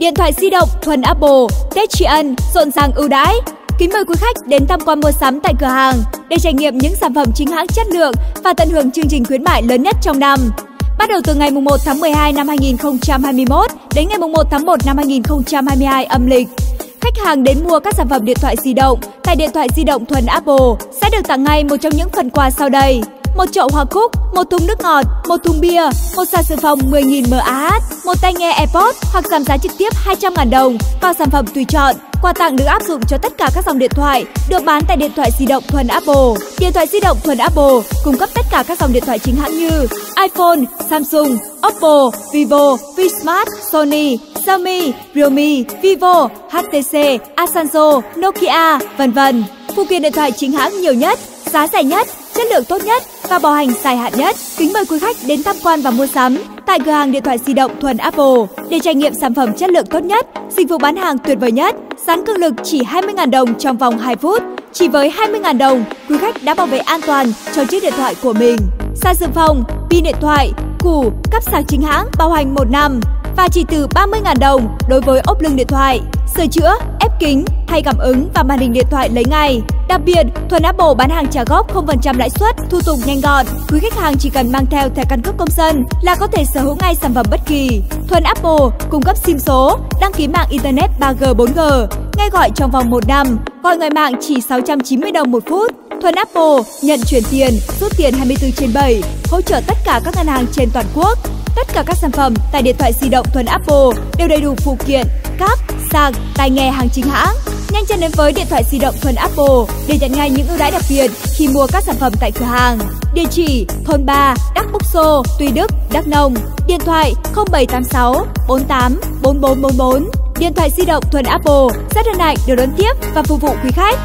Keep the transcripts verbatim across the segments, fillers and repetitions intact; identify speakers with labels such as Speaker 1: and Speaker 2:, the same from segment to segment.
Speaker 1: Điện thoại di động thuần Apple, Tết tri ân, rộn ràng ưu đãi. Kính mời quý khách đến tham quan mua sắm tại cửa hàng để trải nghiệm những sản phẩm chính hãng chất lượng và tận hưởng chương trình khuyến mại lớn nhất trong năm. Bắt đầu từ ngày mùng một tháng mười hai năm hai nghìn không trăm hai mươi mốt đến ngày mùng một tháng một năm hai nghìn không trăm hai mươi hai âm lịch. Khách hàng đến mua các sản phẩm điện thoại di động tại điện thoại di động thuần Apple sẽ được tặng ngay một trong những phần quà sau đây: một chậu hoa cúc, một thùng nước ngọt, một thùng bia, một sạc dự phòng mười nghìn mAh, một tai nghe AirPods hoặc giảm giá trực tiếp hai trăm nghìn đồng vào sản phẩm tùy chọn. Quà tặng được áp dụng cho tất cả các dòng điện thoại được bán tại điện thoại di động thuần Apple. Điện thoại di động thuần Apple cung cấp tất cả các dòng điện thoại chính hãng như iPhone, Samsung, Oppo, Vivo, Vsmart, Sony, Xiaomi, Realme, Vivo, hát tê xê, Asanjo, Nokia, vân vân. Phụ kiện điện thoại chính hãng nhiều nhất, giá rẻ nhất, chất lượng tốt nhất và bảo hành dài hạn nhất. Kính mời quý khách đến tham quan và mua sắm tại cửa hàng điện thoại di động thuần Apple để trải nghiệm sản phẩm chất lượng tốt nhất, dịch vụ bán hàng tuyệt vời nhất. Dán cường lực chỉ hai mươi nghìn đồng trong vòng hai phút. Chỉ với hai mươi nghìn đồng, quý khách đã bảo vệ an toàn cho chiếc điện thoại của mình. Sạc dự phòng, pin điện thoại, củ, cáp sạc chính hãng bảo hành một năm. Và chỉ từ ba mươi nghìn đồng đối với ốp lưng điện thoại. Sửa chữa, ép kính, thay cảm ứng và màn hình điện thoại lấy ngay. Đặc biệt, thuần Apple bán hàng trả góp không phần trăm lãi suất, thủ tục nhanh gọn. Quý khách hàng chỉ cần mang theo thẻ căn cước công dân là có thể sở hữu ngay sản phẩm bất kỳ. Thuần Apple cung cấp sim số, đăng ký mạng Internet ba G bốn G, nghe gọi trong vòng một năm, gọi ngoài mạng chỉ sáu trăm chín mươi đồng một phút. Thuần Apple nhận chuyển tiền, rút tiền hai mươi tư trên bảy, hỗ trợ tất cả các ngân hàng trên toàn quốc. Tất cả các sản phẩm tại điện thoại di động thuần Apple đều đầy đủ phụ kiện, cáp, sạc, tai nghe hàng chính hãng. Nhanh chân đến với điện thoại di động thuần Apple để nhận ngay những ưu đãi đặc biệt khi mua các sản phẩm tại cửa hàng. Địa chỉ thôn ba, Đắc Búc Xô, Tuy Đức, Đắk Nông. Điện thoại không bảy tám sáu bốn tám bốn bốn bốn bốn. Điện thoại di động thuần Apple rất hân hạnh được đón tiếp và phục vụ quý khách.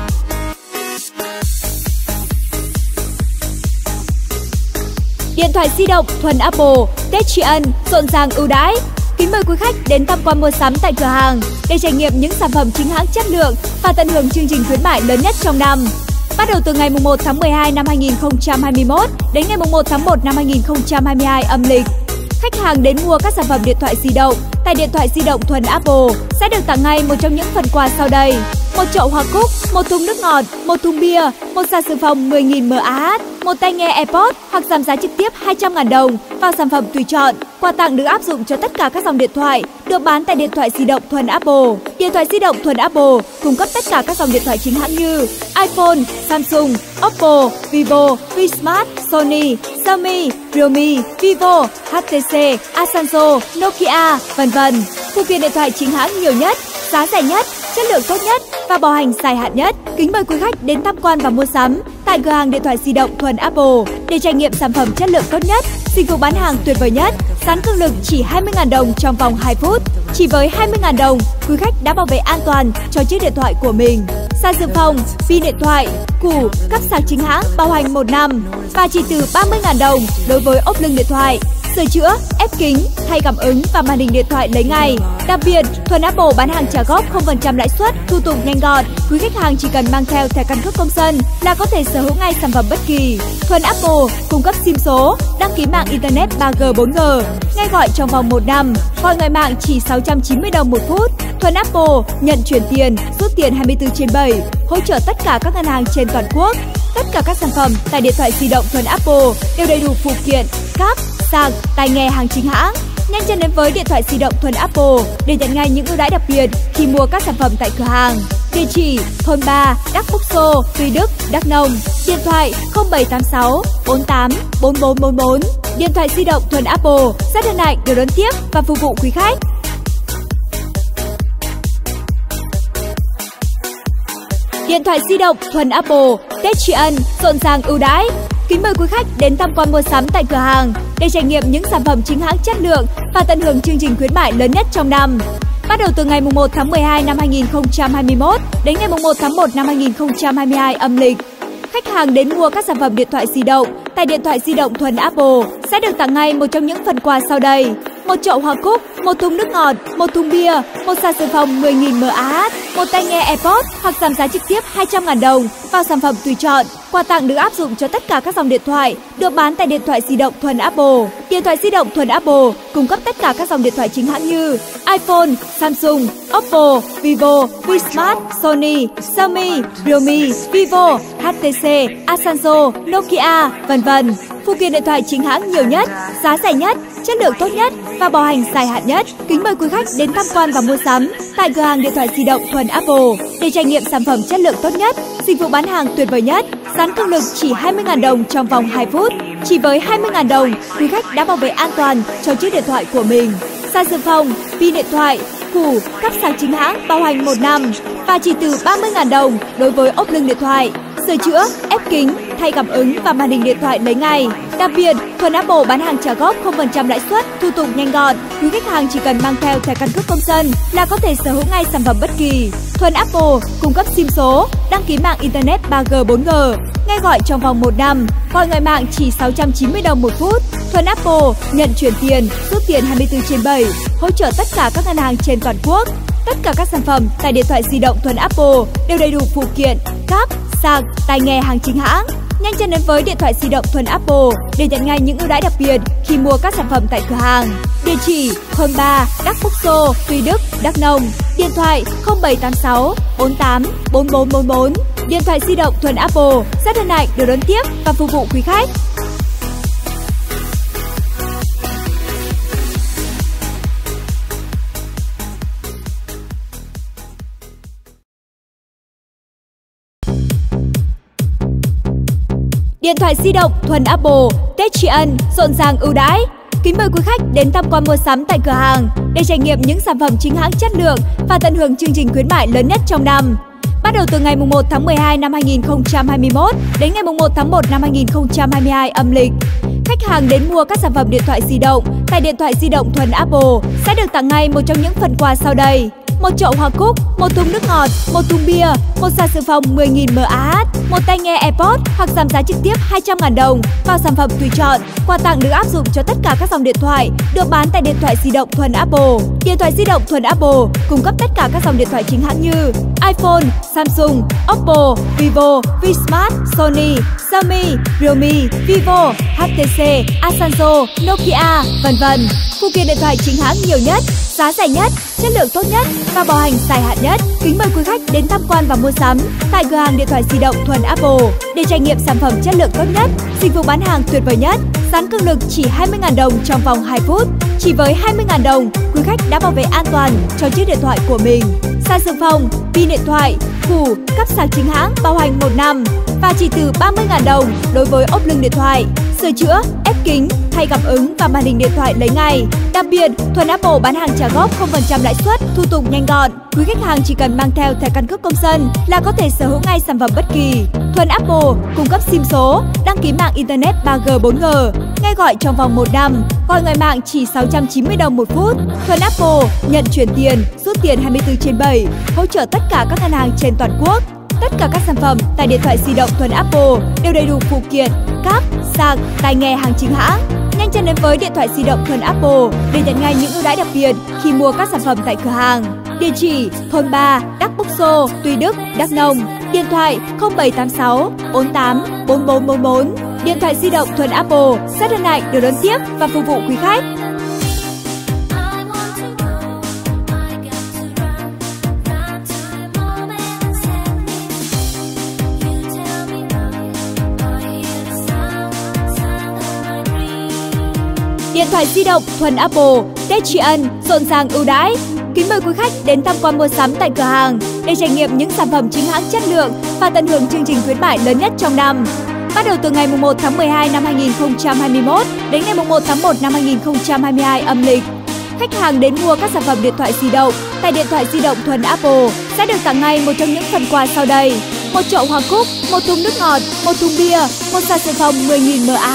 Speaker 1: Điện thoại di động thuần Apple, Tết tri ân, rộn ràng ưu đãi. Kính mời quý khách đến tham quan mua sắm tại cửa hàng để trải nghiệm những sản phẩm chính hãng chất lượng và tận hưởng chương trình khuyến mại lớn nhất trong năm. Bắt đầu từ ngày mùng một tháng mười hai năm hai nghìn không trăm hai mươi mốt đến ngày mùng một tháng một năm hai nghìn không trăm hai mươi hai âm lịch. Khách hàng đến mua các sản phẩm điện thoại di động tại điện thoại di động thuần Apple sẽ được tặng ngay một trong những phần quà sau đây: một chậu hoa cúc, một thùng nước ngọt, một thùng bia, một sạc dự phòng mười nghìn mAh, một tai nghe AirPods hoặc giảm giá trực tiếp hai trăm nghìn đồng vào sản phẩm tùy chọn. Quà tặng được áp dụng cho tất cả các dòng điện thoại được bán tại điện thoại di động thuần Apple. Điện thoại di động thuần Apple cung cấp tất cả các dòng điện thoại chính hãng như iPhone, Samsung, Oppo, Vivo, Vsmart, Sony, Xiaomi, Realme, Vivo, hát tê xê, Asanjo, Nokia, vân vân. Phụ kiện điện thoại chính hãng nhiều nhất, giá rẻ nhất, chất lượng tốt nhất và bảo hành dài hạn nhất. Kính mời quý khách đến tham quan và mua sắm tại cửa hàng điện thoại di động thuần Apple để trải nghiệm sản phẩm chất lượng tốt nhất, dịch vụ bán hàng tuyệt vời nhất. Dán cường lực chỉ hai mươi nghìn đồng trong vòng hai phút. Chỉ với hai mươi nghìn đồng, quý khách đã bảo vệ an toàn cho chiếc điện thoại của mình. Sạc dự phòng, pin điện thoại, củ, cáp sạc chính hãng bảo hành một năm. Và chỉ từ ba mươi nghìn đồng đối với ốp lưng điện thoại. Sửa chữa, ép kính, thay cảm ứng và màn hình điện thoại lấy ngay. Đặc biệt, thuần Apple bán hàng trả góp không phần trăm lãi suất, thủ tục nhanh gọn. Quý khách hàng chỉ cần mang theo thẻ căn cước công dân là có thể sở hữu ngay sản phẩm bất kỳ. Thuần Apple cung cấp sim số, đăng ký mạng Internet ba G bốn G, nghe gọi trong vòng một năm, gọi ngoài mạng chỉ sáu trăm chín mươi đồng một phút. Thuần Apple nhận chuyển tiền, rút tiền hai mươi tư trên bảy, hỗ trợ tất cả các ngân hàng trên toàn quốc. Tất cả các sản phẩm tại điện thoại di động thuần Apple đều đầy đủ phụ kiện, cáp, sạc, tai nghe hàng chính hãng. Nhanh chân đến với điện thoại di động thuần Apple để nhận ngay những ưu đãi đặc biệt khi mua các sản phẩm tại cửa hàng. Địa chỉ thôn ba, Đắc Búc Xô, Tuy Đức, Đắk Nông. Điện thoại không bảy tám sáu bốn tám bốn bốn bốn bốn. Điện thoại di động thuần Apple rất hân hạnh được đón tiếp và phục vụ quý khách. Điện thoại di động thuần Apple, Tết tri ân, rộn ràng ưu đãi. Kính mời quý khách đến tham quan mua sắm tại cửa hàng để trải nghiệm những sản phẩm chính hãng chất lượng và tận hưởng chương trình khuyến mại lớn nhất trong năm. Bắt đầu từ ngày mùng một tháng mười hai năm hai nghìn không trăm hai mươi mốt đến ngày mùng một tháng một năm hai nghìn không trăm hai mươi hai âm lịch. Khách hàng đến mua các sản phẩm điện thoại di động tại điện thoại di động thuần Apple sẽ được tặng ngay một trong những phần quà sau đây: một chậu hoa cúc, một thùng nước ngọt, một thùng bia, một sạc dự phòng mười nghìn mAh, một tai nghe AirPods hoặc giảm giá trực tiếp hai trăm nghìn đồng vào sản phẩm tùy chọn. Quà tặng được áp dụng cho tất cả các dòng điện thoại được bán tại điện thoại di động thuần Apple. Điện thoại di động thuần Apple cung cấp tất cả các dòng điện thoại chính hãng như iPhone, Samsung, Oppo, Vivo, Vsmart, Sony, Xiaomi, Realme, Vivo, hát tê xê, Asanjo, Nokia, vân vân. Phụ kiện điện thoại chính hãng nhiều nhất, giá rẻ nhất, chất lượng tốt nhất và bảo hành dài hạn nhất. Kính mời quý khách đến tham quan và mua sắm tại cửa hàng điện thoại di động thuần Apple để trải nghiệm sản phẩm chất lượng tốt nhất, dịch vụ bán hàng tuyệt vời nhất. Dán cường lực chỉ hai mươi nghìn đồng trong vòng hai phút. Chỉ với hai mươi nghìn đồng, quý khách đã bảo vệ an toàn cho chiếc điện thoại của mình. Sạc dự phòng, pin điện thoại, củ, cáp sạc chính hãng bảo hành một năm và chỉ từ ba mươi nghìn đồng đối với ốp lưng điện thoại. Sửa chữa, ép kính, thay cảm ứng và màn hình điện thoại lấy ngay. Đặc biệt, thuần Apple bán hàng trả góp không phần trăm lãi suất, thủ tục nhanh gọn. Quý khách hàng chỉ cần mang theo thẻ căn cước công dân là có thể sở hữu ngay sản phẩm bất kỳ. Thuần Apple cung cấp sim số, đăng ký mạng Internet ba G bốn G, nghe gọi trong vòng một năm, gọi ngoài mạng chỉ sáu trăm chín mươi đồng một phút. Thuần Apple nhận chuyển tiền, rút tiền hai mươi tư trên bảy, hỗ trợ tất cả các ngân hàng trên toàn quốc. Tất cả các sản phẩm tại điện thoại di động thuần Apple đều đầy đủ phụ kiện, cáp, sạc, tai nghe hàng chính hãng. Nhanh chân đến với điện thoại di động thuần Apple để nhận ngay những ưu đãi đặc biệt khi mua các sản phẩm tại cửa hàng. Địa chỉ thôn ba, Đắc Búc Xô, Tuy Đức, Đắk Nông. Điện thoại không bảy tám sáu bốn tám bốn bốn bốn bốn. Điện thoại di động thuần Apple rất hân hạnh được đón tiếp và phục vụ quý khách. Điện thoại di động thuần Apple, Tết tri ân rộn ràng ưu đãi. Kính mời quý khách đến tham quan mua sắm tại cửa hàng để trải nghiệm những sản phẩm chính hãng chất lượng và tận hưởng chương trình khuyến mại lớn nhất trong năm. Bắt đầu từ ngày mùng một tháng mười hai năm hai nghìn không trăm hai mươi mốt đến ngày mùng một tháng một năm hai nghìn không trăm hai mươi hai âm lịch, khách hàng đến mua các sản phẩm điện thoại di động tại điện thoại di động thuần Apple sẽ được tặng ngay một trong những phần quà sau đây: một chậu hoa cúc, một thùng nước ngọt, một thùng bia, một sạc dự phòng mười nghìn mAh, một tai nghe AirPods hoặc giảm giá trực tiếp hai trăm nghìn đồng vào sản phẩm tùy chọn. Quà tặng được áp dụng cho tất cả các dòng điện thoại được bán tại điện thoại di động thuần Apple. Điện thoại di động thuần Apple cung cấp tất cả các dòng điện thoại chính hãng như iPhone, Samsung, Oppo, Vivo, Vsmart, Sony, Xiaomi, Realme, Vivo, hát tê xê, Asanjo, Nokia, vân vân. Phụ kiện điện thoại chính hãng nhiều nhất, giá rẻ nhất, chất lượng tốt nhất và bảo hành dài hạn nhất. Kính mời quý khách đến tham quan và mua sắm tại cửa hàng điện thoại di động thuần Apple để trải nghiệm sản phẩm chất lượng tốt nhất, dịch vụ bán hàng tuyệt vời nhất. Dán cường lực chỉ hai mươi nghìn đồng trong vòng hai phút. Chỉ với hai mươi nghìn đồng, quý khách đã bảo vệ an toàn cho chiếc điện thoại của mình. Sạc dự phòng, pin điện thoại, củ, cáp sạc chính hãng bảo hành một năm và chỉ từ ba mươi nghìn đồng đối với ốp lưng điện thoại. Sửa chữa, ép kính, thay cảm ứng và màn hình điện thoại lấy ngay. Đặc biệt, thuần Apple bán hàng trả góp không phần trăm lãi suất, thủ tục nhanh gọn. Quý khách hàng chỉ cần mang theo thẻ căn cước công dân là có thể sở hữu ngay sản phẩm bất kỳ. Thuần Apple cung cấp sim số, đăng ký mạng Internet ba G bốn G, nghe gọi trong vòng một năm, gọi ngoài mạng chỉ sáu trăm chín mươi đồng một phút. Thuần Apple nhận chuyển tiền, rút tiền hai mươi tư trên bảy, hỗ trợ tất cả các ngân hàng trên toàn quốc. Tất cả các sản phẩm tại điện thoại di động thuần Apple đều đầy đủ phụ kiện, cáp, sạc, tai nghe hàng chính hãng. Nhanh chân đến với điện thoại di động thuần Apple để nhận ngay những ưu đãi đặc biệt khi mua các sản phẩm tại cửa hàng. Địa chỉ thôn ba, Đắc Búc Xô, Tuy Đức, Đắk Nông. Điện thoại không bảy tám sáu bốn tám bốn bốn bốn bốn. Điện thoại di động thuần Apple rất hân hạnh được đón tiếp và phục vụ quý khách. Điện thoại di động thuần Apple, Tết tri ân rộn ràng ưu đãi. Kính mời quý khách đến tham quan mua sắm tại cửa hàng để trải nghiệm những sản phẩm chính hãng chất lượng và tận hưởng chương trình khuyến mại lớn nhất trong năm. Bắt đầu từ ngày mùng một tháng mười hai năm hai nghìn không trăm hai mươi mốt đến ngày mùng một tháng một năm hai nghìn không trăm hai mươi hai âm lịch, khách hàng đến mua các sản phẩm điện thoại di động tại điện thoại di động thuần Apple sẽ được tặng ngay một trong những phần quà sau đây: một chậu hoa cúc, một thùng nước ngọt, một thùng bia, một sạc dự phòng mười nghìn mAh,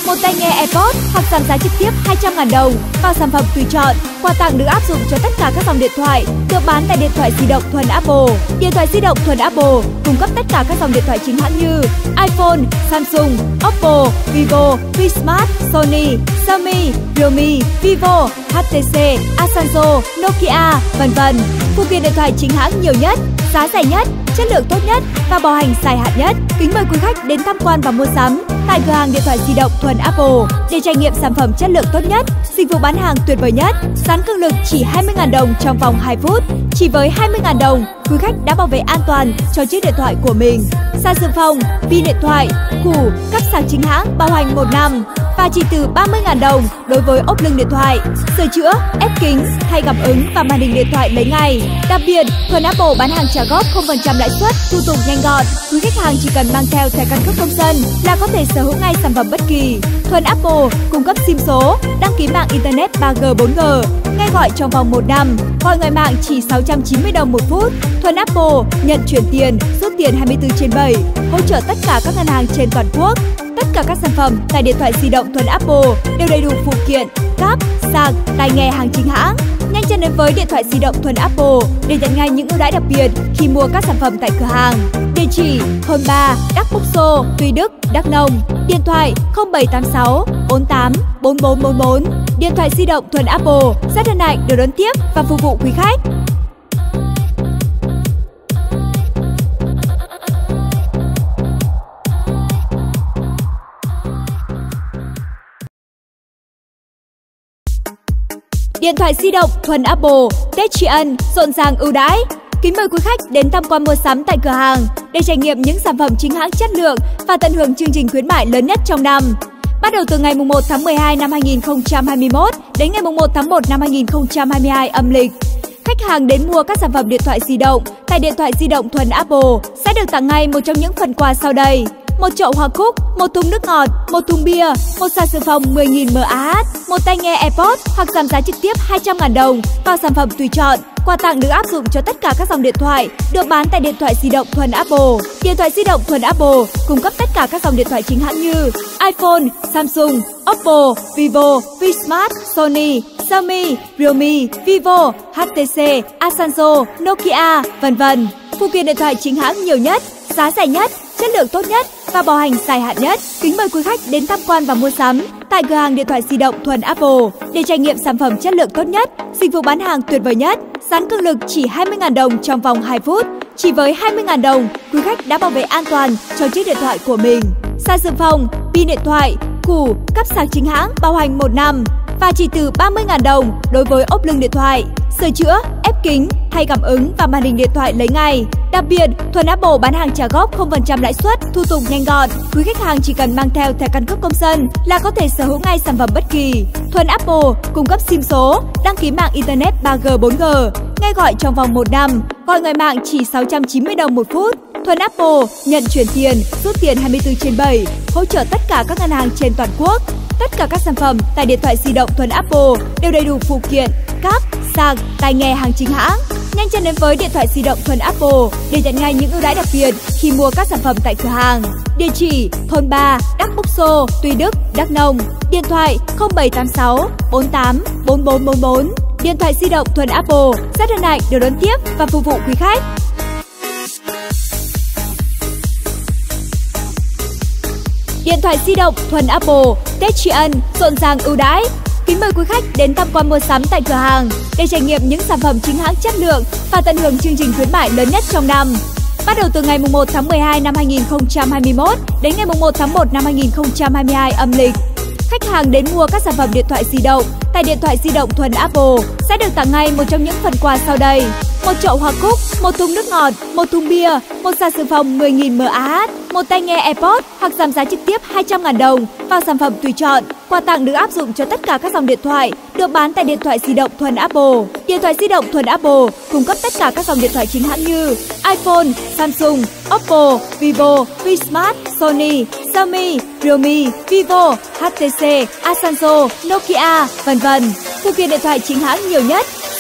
Speaker 1: một tai nghe AirPods hoặc giảm giá trực tiếp hai trăm nghìn đồng vào sản phẩm tùy chọn. Quà tặng được áp dụng cho tất cả các dòng điện thoại được bán tại điện thoại di động thuần Apple. Điện thoại di động thuần Apple cung cấp tất cả các dòng điện thoại chính hãng như iPhone, Samsung, Oppo, Vivo, Vsmart, Sony, Xiaomi, Realme, Vivo, hát tê xê, Asanjo, Nokia, vân vân. Phụ kiện điện thoại chính hãng nhiều nhất, giá rẻ nhất, chất lượng tốt nhất và bảo hành dài hạn nhất. Kính mời quý khách đến tham quan và mua sắm tại cửa hàng điện thoại di động thuần Apple để trải nghiệm sản phẩm chất lượng tốt nhất, dịch vụ bán hàng tuyệt vời nhất. Dán cường lực chỉ hai mươi nghìn đồng trong vòng hai phút. Chỉ với hai mươi nghìn đồng, quý khách đã bảo vệ an toàn cho chiếc điện thoại của mình. Sạc dự phòng, pin điện thoại, củ, cáp sạc chính hãng bảo hành một năm. Và chỉ từ ba mươi nghìn đồng đối với ốp lưng điện thoại, sửa chữa, ép kính, thay cảm ứng và màn hình điện thoại lấy ngay. Đặc biệt, thuần Apple bán hàng trả góp không phần trăm lãi suất, thủ tục nhanh gọn. Quý khách hàng chỉ cần mang theo thẻ căn cước công dân là có thể sở hữu ngay sản phẩm bất kỳ. Thuần Apple cung cấp sim số, đăng ký mạng internet ba G bốn G, nghe gọi trong vòng một năm, gọi ngoài mạng chỉ sáu trăm chín mươi đồng một phút. Thuần Apple nhận chuyển tiền, rút tiền hai mươi tư trên bảy, hỗ trợ tất cả các ngân hàng trên toàn quốc. Tất cả các sản phẩm tại điện thoại di động thuần Apple đều đầy đủ phụ kiện, cáp, sạc, tai nghe hàng chính hãng. Nhanh chân đến với điện thoại di động thuần Apple để nhận ngay những ưu đãi đặc biệt khi mua các sản phẩm tại cửa hàng. Địa chỉ thôn ba, Đắc Búc Xô, Tuy Đức, Đắk Nông. Điện thoại không bảy tám sáu bốn tám bốn bốn bốn bốn. Điện thoại di động thuần Apple rất hân hạnh được đón tiếp và phục vụ quý khách. Điện thoại di động thuần Apple, Tết tri ân rộn ràng ưu đãi. Kính mời quý khách đến tham quan mua sắm tại cửa hàng để trải nghiệm những sản phẩm chính hãng chất lượng và tận hưởng chương trình khuyến mại lớn nhất trong năm. Bắt đầu từ ngày mùng một tháng mười hai năm hai nghìn không trăm hai mươi mốt đến ngày mùng một tháng một năm hai nghìn không trăm hai mươi hai âm lịch. Khách hàng đến mua các sản phẩm điện thoại di động tại điện thoại di động thuần Apple sẽ được tặng ngay một trong những phần quà sau đây: một chậu hoa cúc, một thùng nước ngọt, một thùng bia, một sạc dự phòng mười nghìn mAh, một tai nghe AirPods hoặc giảm giá trực tiếp hai trăm nghìn đồng vào sản phẩm tùy chọn. Quà tặng được áp dụng cho tất cả các dòng điện thoại được bán tại điện thoại di động thuần Apple. Điện thoại di động thuần Apple cung cấp tất cả các dòng điện thoại chính hãng như iPhone, Samsung, Oppo, Vivo, Vsmart, Sony, Xiaomi, Realme, Vivo, hát tê xê, Asanjo, Nokia, vân vân. Phụ kiện điện thoại chính hãng nhiều nhất, giá rẻ nhất, chất lượng tốt nhất và bảo hành dài hạn nhất. Kính mời quý khách đến tham quan và mua sắm tại cửa hàng điện thoại di động thuần Apple để trải nghiệm sản phẩm chất lượng tốt nhất, dịch vụ bán hàng tuyệt vời nhất. Dán cường lực chỉ hai mươi nghìn đồng trong vòng hai phút. Chỉ với hai mươi nghìn đồng, quý khách đã bảo vệ an toàn cho chiếc điện thoại của mình. Sạc dự phòng, pin điện thoại, củ, cáp sạc chính hãng bảo hành một năm. Và chỉ từ ba mươi nghìn đồng đối với ốp lưng điện thoại, sửa chữa, ép kính, thay cảm ứng và màn hình điện thoại lấy ngay. Đặc biệt, thuần Apple bán hàng trả góp không phần trăm lãi suất, thủ tục nhanh gọn. Quý khách hàng chỉ cần mang theo thẻ căn cước công dân là có thể sở hữu ngay sản phẩm bất kỳ. Thuần Apple cung cấp sim số, đăng ký mạng internet ba G bốn G, nghe gọi trong vòng một năm, gọi ngoài mạng chỉ sáu trăm chín mươi đồng một phút. Thuần Apple nhận chuyển tiền, rút tiền hai mươi tư trên bảy, hỗ trợ tất cả các ngân hàng trên toàn quốc. Tất cả các sản phẩm tại điện thoại di động thuần Apple đều đầy đủ phụ kiện, cáp, sạc, tai nghe hàng chính hãng. Nhanh chân đến với điện thoại di động thuần Apple để nhận ngay những ưu đãi đặc biệt khi mua các sản phẩm tại cửa hàng. Địa chỉ thôn ba, Đắc Búc Xô, Tuy Đức, Đắk Nông. Điện thoại không bảy tám sáu bốn tám bốn bốn bốn bốn. Điện thoại di động thuần Apple rất hân hạnh được đón tiếp và phục vụ quý khách. Điện thoại di động thuần Apple, Tết tri ân rộn ràng ưu đãi. Kính mời quý khách đến tham quan mua sắm tại cửa hàng để trải nghiệm những sản phẩm chính hãng chất lượng và tận hưởng chương trình khuyến mại lớn nhất trong năm. Bắt đầu từ ngày mùng một tháng mười hai năm hai nghìn không trăm hai mươi mốt đến ngày mùng một tháng một năm hai nghìn không trăm hai mươi hai âm lịch. Khách hàng đến mua các sản phẩm điện thoại di động tại điện thoại di động thuần Apple sẽ được tặng ngay một trong những phần quà sau đây: một chậu hoa cúc, một thùng nước ngọt, một thùng bia, một sạc dự phòng mười nghìn mAh, một tai nghe AirPods hoặc giảm giá trực tiếp hai trăm nghìn đồng vào sản phẩm tùy chọn. Quà tặng được áp dụng cho tất cả các dòng điện thoại được bán tại điện thoại di động thuần Apple. Điện thoại di động thuần Apple cung cấp tất cả các dòng điện thoại chính hãng như iPhone, Samsung, Oppo, Vivo, Vsmart, Sony, Xiaomi, Realme, Vivo, hát tê xê, Asanjo, Nokia, vân vân. Phụ kiện điện thoại chính hãng nhiều nhất,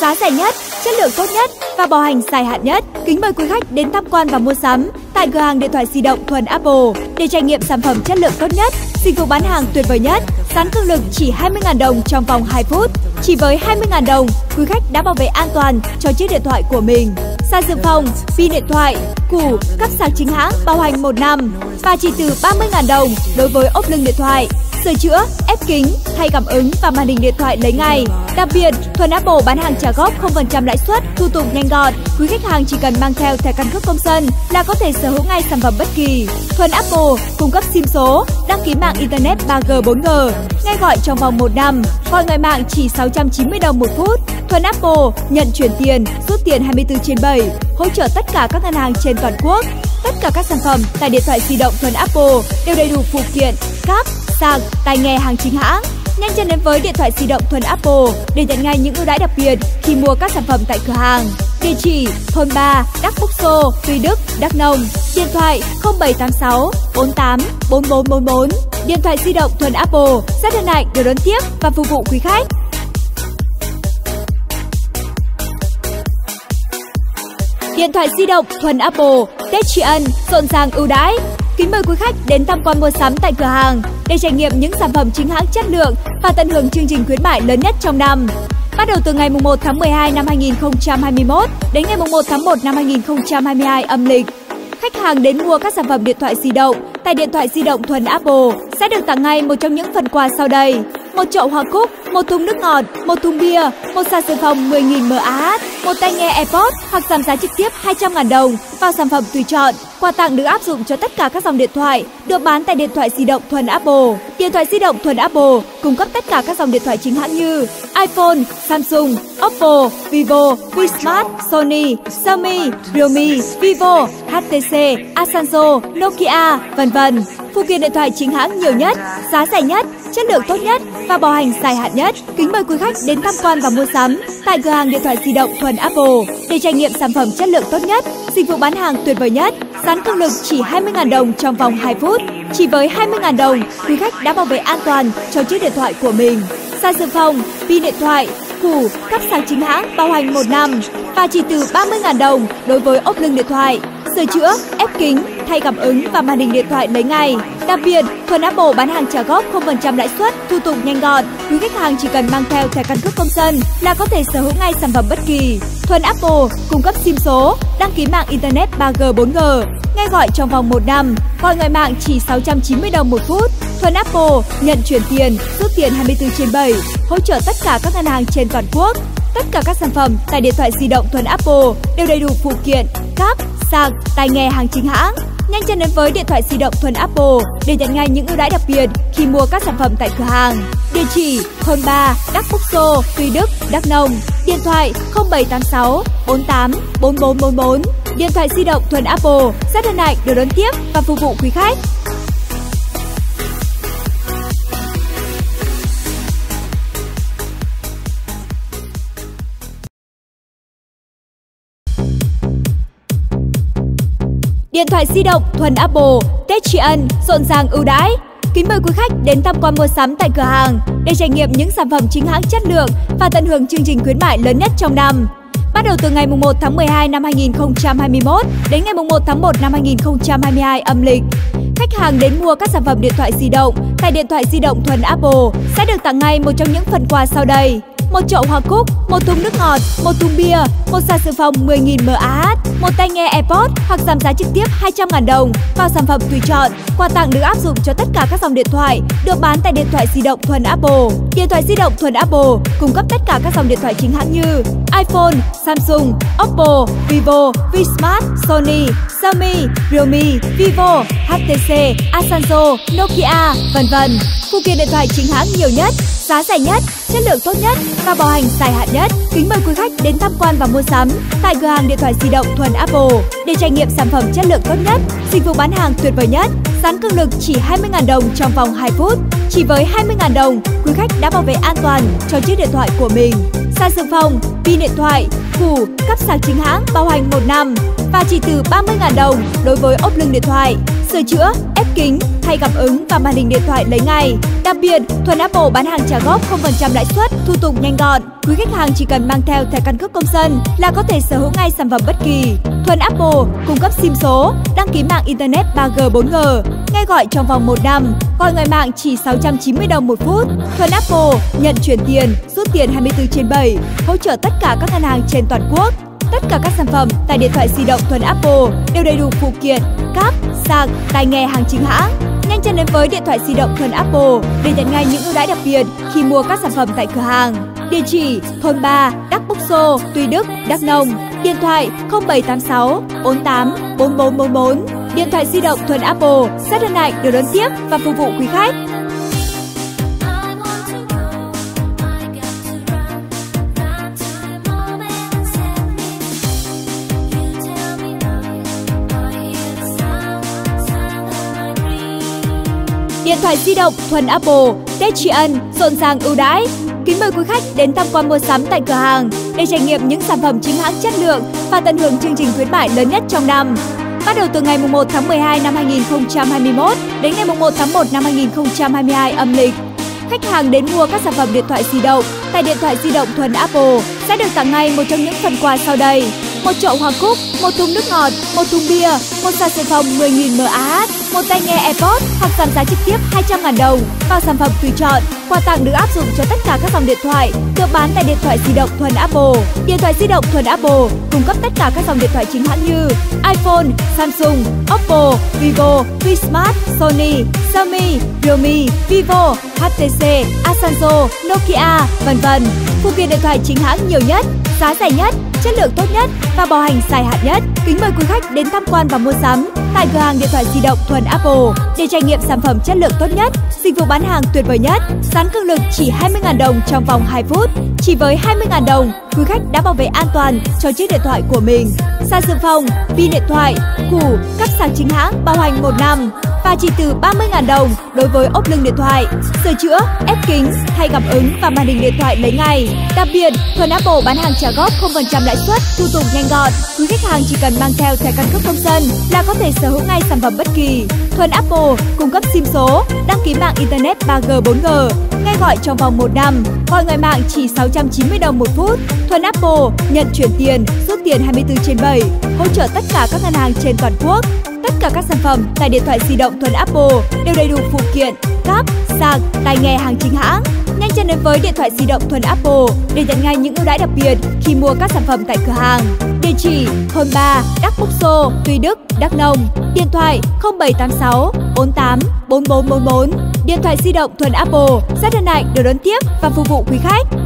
Speaker 1: giá rẻ nhất, chất lượng tốt nhất và bảo hành dài hạn nhất. Kính mời quý khách đến tham quan và mua sắm tại cửa hàng điện thoại di động Thuần Apple để trải nghiệm sản phẩm chất lượng tốt nhất, dịch vụ bán hàng tuyệt vời nhất. Sắn cương lực chỉ hai mươi nghìn đồng trong vòng hai phút. Chỉ với hai mươi nghìn đồng, quý khách đã bảo vệ an toàn cho chiếc điện thoại của mình. Sạc dự phòng, pin điện thoại, củ, cấp sạc chính hãng bảo hành một năm và chỉ từ ba mươi nghìn đồng đối với ốp lưng điện thoại. Sửa chữa, ép kính, thay cảm ứng và màn hình điện thoại lấy ngay. Đặc biệt, Thuần Apple bán hàng trả góp không phần trăm lãi suất, thủ tục nhanh gọn. Quý khách hàng chỉ cần mang theo thẻ căn cước công dân là có thể sở hữu ngay sản phẩm bất kỳ. Thuần Apple cung cấp sim số, đăng ký mạng internet ba G bốn G, nghe gọi trong vòng một năm, gọi ngoại mạng chỉ sáu trăm chín mươi đồng một phút. Thuần Apple nhận chuyển tiền, rút tiền hai mươi tư trên bảy, hỗ trợ tất cả các ngân hàng trên toàn quốc. Tất cả các sản phẩm tại điện thoại di động Thuần Apple đều đầy đủ phụ kiện, cáp, sạc, tai nghe hàng chính hãng. Nhanh chân đến với điện thoại di động Thuần Apple để nhận ngay những ưu đãi đặc biệt khi mua các sản phẩm tại cửa hàng. Địa chỉ thôn ba, Đắc Búc Xô, Tuy Đức, Đắk Nông. Điện thoại không bảy tám sáu bốn tám bốn bốn bốn bốn. Điện thoại di động Thuần Apple rất hân hạnh được đón tiếp và phục vụ quý khách. Điện thoại di động Thuần Apple, Tết tri ân rộn ràng ưu đãi. Kính mời quý khách đến tham quan mua sắm tại cửa hàng để trải nghiệm những sản phẩm chính hãng chất lượng và tận hưởng chương trình khuyến mại lớn nhất trong năm. Bắt đầu từ ngày mùng một tháng mười hai năm hai nghìn không trăm hai mươi mốt đến ngày mùng một tháng một năm hai nghìn không trăm hai mươi hai âm lịch, khách hàng đến mua các sản phẩm điện thoại di động tại điện thoại di động Thuần Apple sẽ được tặng ngay một trong những phần quà sau đây: một chậu hoa cúc, một thùng nước ngọt, một thùng bia, một sạc dự phòng mười nghìn mAh, một tai nghe AirPods hoặc giảm giá trực tiếp hai trăm nghìn đồng vào sản phẩm tùy chọn. Quà tặng được áp dụng cho tất cả các dòng điện thoại được bán tại điện thoại di động Thuần Apple. Điện thoại di động Thuần Apple cung cấp tất cả các dòng điện thoại chính hãng như iPhone, Samsung, Oppo, Vivo, Vsmart, Sony, Xiaomi, Realme, Vivo, hát tê xê, Asanjo, Nokia, vân vân. Phụ kiện điện thoại chính hãng nhiều nhất, giá rẻ nhất, chất lượng tốt nhất và bảo hành dài hạn nhất. Kính mời quý khách đến tham quan và mua sắm tại cửa hàng điện thoại di động Thuần Apple để trải nghiệm sản phẩm chất lượng tốt nhất, dịch vụ bán hàng tuyệt vời nhất. Sắn cương lực chỉ hai mươi nghìn đồng trong vòng hai phút. Chỉ với hai mươi nghìn đồng, quý khách đã bảo vệ an toàn cho chiếc điện thoại của mình. Sạc dự phòng, pin điện thoại, củ, cấp sạc chính hãng bảo hành một năm và chỉ từ ba mươi nghìn đồng đối với ốp lưng điện thoại. Sửa chữa, ép kính, thay cảm ứng và màn hình điện thoại lấy ngay. Đặc biệt, Thuần Apple bán hàng trả góp không phần trăm lãi suất, thủ tục nhanh gọn. Quý khách hàng chỉ cần mang theo thẻ căn cước công dân là có thể sở hữu ngay sản phẩm bất kỳ. Thuần Apple cung cấp sim số, đăng ký mạng internet ba G bốn G, nghe gọi trong vòng một năm, gọi ngoại mạng chỉ sáu trăm chín mươi đồng một phút. Thuần Apple nhận chuyển tiền, rút tiền hai mươi tư trên bảy, hỗ trợ tất cả các ngân hàng trên toàn quốc. Tất cả các sản phẩm tại điện thoại di động Thuần Apple đều đầy đủ phụ kiện, cáp, sạc, tai nghe hàng chính hãng. Nhanh chân đến với điện thoại di động Thuần Apple để nhận ngay những ưu đãi đặc biệt khi mua các sản phẩm tại cửa hàng. Địa chỉ thôn ba, Đắc Búc Xô, Tuy Đức, Đắk Nông. Điện thoại không bảy tám sáu bốn tám bốn bốn bốn bốn. Điện thoại di động Thuần Apple rất hân hạnh được đón tiếp và phục vụ quý khách. Điện thoại di động Thuần Apple, Tết tri ân rộn ràng ưu đãi. Kính mời quý khách đến tham quan mua sắm tại cửa hàng để trải nghiệm những sản phẩm chính hãng chất lượng và tận hưởng chương trình khuyến mại lớn nhất trong năm. Bắt đầu từ ngày mùng một tháng mười hai năm hai nghìn không trăm hai mươi mốt đến ngày mùng một tháng một năm hai nghìn không trăm hai mươi hai âm lịch, khách hàng đến mua các sản phẩm điện thoại di động tại điện thoại di động Thuần Apple sẽ được tặng ngay một trong những phần quà sau đây: một chậu hoa cúc, một thùng nước ngọt, một thùng bia, một sạc dự phòng mười nghìn mAh, một tai nghe AirPods hoặc giảm giá trực tiếp hai trăm nghìn đồng vào sản phẩm tùy chọn. Quà tặng được áp dụng cho tất cả các dòng điện thoại được bán tại điện thoại di động Thuần Apple. Điện thoại di động Thuần Apple cung cấp tất cả các dòng điện thoại chính hãng như iPhone, Samsung, Oppo, Vivo, Vsmart, Sony, Xiaomi, Realme, Vivo, hát tê xê, Asanjo, Nokia, vân vân. Phụ kiện điện thoại chính hãng nhiều nhất, giá rẻ nhất, chất lượng tốt nhất và bảo hành dài hạn nhất. Kính mời quý khách đến tham quan và mua sắm tại cửa hàng điện thoại di động Thuần Apple để trải nghiệm sản phẩm chất lượng tốt nhất, dịch vụ bán hàng tuyệt vời nhất. Sắn cương lực chỉ hai mươi nghìn đồng trong vòng hai phút. Chỉ với hai mươi nghìn đồng, quý khách đã bảo vệ an toàn cho chiếc điện thoại của mình. Sạc dự phòng, pin điện thoại, củ, cấp sạc chính hãng bảo hành một năm và chỉ từ ba mươi nghìn đồng đối với ốp lưng điện thoại. sửa chữa, ép kính, thay cảm ứng và màn hình điện thoại lấy ngay. Đặc biệt, Thuần Apple bán hàng trả góp không phần trăm lãi suất, thủ tục nhanh gọn. Quý khách hàng chỉ cần mang theo thẻ căn cước công dân là có thể sở hữu ngay sản phẩm bất kỳ. Thuần Apple cung cấp SIM số, đăng ký mạng Internet ba G bốn G, nghe gọi trong vòng một năm, gọi ngoài mạng chỉ sáu trăm chín mươi đồng một phút. Thuần Apple nhận chuyển tiền, rút tiền hai mươi tư trên bảy, hỗ trợ tất cả các ngân hàng trên toàn quốc. Tất cả các sản phẩm tại điện thoại di động Thuần Apple đều đầy đủ phụ kiện, cáp, sạc, tai nghe hàng chính hãng. Nhanh chân đến với điện thoại di động Thuần Apple để nhận ngay những ưu đãi đặc biệt khi mua các sản phẩm tại cửa hàng. Địa chỉ thôn ba, Đắc Búc Xô, Tuy Đức, Đắk Nông. Điện thoại không bảy tám sáu bốn tám bốn bốn bốn bốn. Điện thoại di động Thuần Apple rất hân hạnh được đón tiếp và phục vụ quý khách. Điện thoại di động Thuần Apple, Tết tri ân rộn ràng ưu đãi. Kính mời quý khách đến tham quan mua sắm tại cửa hàng để trải nghiệm những sản phẩm chính hãng chất lượng và tận hưởng chương trình khuyến mại lớn nhất trong năm. Bắt đầu từ ngày mùng một tháng mười hai năm hai nghìn không trăm hai mươi mốt đến ngày mùng một tháng một năm hai nghìn không trăm hai mươi hai âm lịch. Khách hàng đến mua các sản phẩm điện thoại di động tại điện thoại di động Thuần Apple sẽ được tặng ngay một trong những phần quà sau đây: một chậu hoa cúc, một thùng nước ngọt, một thùng bia, một sạc dự phòng mười nghìn mAh, một tai nghe AirPods hoặc giảm giá trực tiếp hai trăm nghìn đồng vào sản phẩm tùy chọn. Quà tặng được áp dụng cho tất cả các dòng điện thoại được bán tại điện thoại di động Thuần Apple. Điện thoại di động Thuần Apple cung cấp tất cả các dòng điện thoại chính hãng như iPhone, Samsung, Oppo, Vivo, Vsmart, Sony, Xiaomi, Realme, Vivo, hát tê xê, Asanjo, Nokia, vân vân. Phụ kiện điện thoại chính hãng nhiều nhất, giá rẻ nhất, chất lượng tốt nhất và bảo hành dài hạn nhất. Kính mời quý khách đến tham quan và mua sắm tại cửa hàng điện thoại di động Thuần Apple để trải nghiệm sản phẩm chất lượng tốt nhất, dịch vụ bán hàng tuyệt vời nhất. Sán cường lực chỉ hai mươi nghìn đồng trong vòng hai phút. Chỉ với hai mươi nghìn đồng, quý khách đã bảo vệ an toàn cho chiếc điện thoại của mình. Sạc dự phòng, pin điện thoại, củ, cáp sạc chính hãng bảo hành một năm. Và chỉ từ ba mươi nghìn đồng đối với ốp lưng điện thoại, sửa chữa, ép kính, thay cảm ứng và màn hình điện thoại lấy ngay. Đặc biệt, Thuần Apple bán hàng trả góp không phần trăm lãi suất, thủ tục nhanh gọn. Quý khách hàng chỉ cần mang theo thẻ căn cước công dân là có thể sở hữu ngay sản phẩm bất kỳ. Thuần Apple cung cấp SIM số, đăng ký mạng Internet ba G bốn G, nghe gọi trong vòng một năm, gọi ngoài mạng chỉ sáu trăm chín mươi đồng một phút. Thuần Apple nhận chuyển tiền, rút tiền hai mươi tư trên bảy, hỗ trợ tất cả các ngân hàng trên toàn quốc. Tất cả các sản phẩm tại điện thoại di động Thuần Apple đều đầy đủ phụ kiện, cáp, sạc, tai nghe hàng chính hãng. Nhanh chân đến với điện thoại di động Thuần Apple để nhận ngay những ưu đãi đặc biệt khi mua các sản phẩm tại cửa hàng. Địa chỉ thôn ba, Đắc Búc Xô, Tuy Đức, Đắk Nông. Điện thoại không bảy tám sáu bốn tám bốn bốn bốn bốn. Điện thoại di động Thuần Apple rất hân hạnh được đón tiếp và phục vụ quý khách.